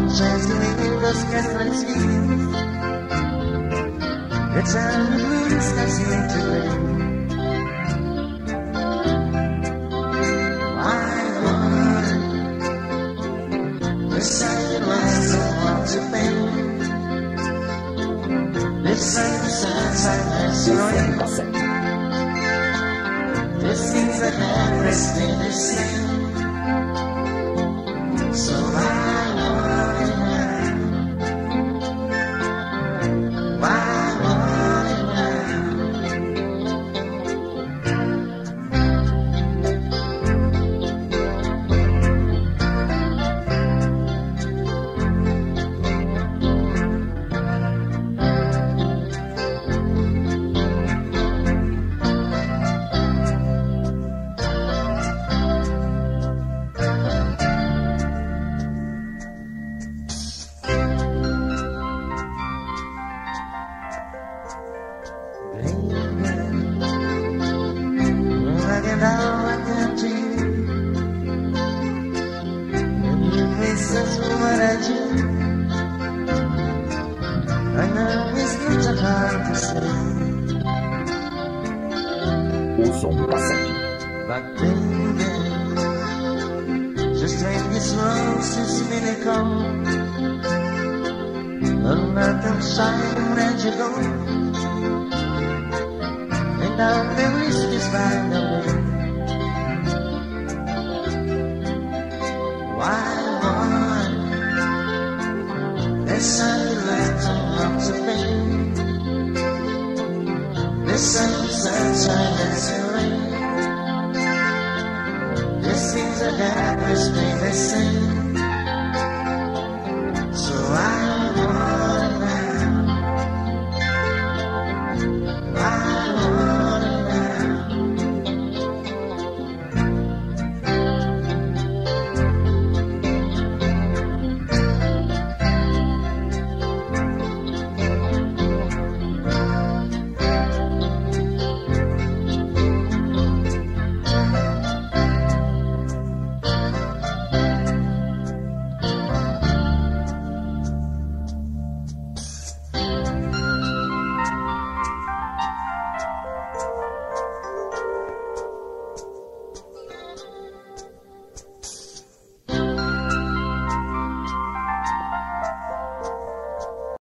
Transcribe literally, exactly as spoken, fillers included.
Return the blues as you today. Why would this ain't less than what to be? This ain't the sunshine that's rain. This seems like everything is same. So I want it now. Why? O som do cassete. But baby, just take this rose, this minute come. And let them shine where you go. And our memories just find a way. Why one? There's something left to love to be. This ain't sunshine, that's the rain. This seems like every stay the same.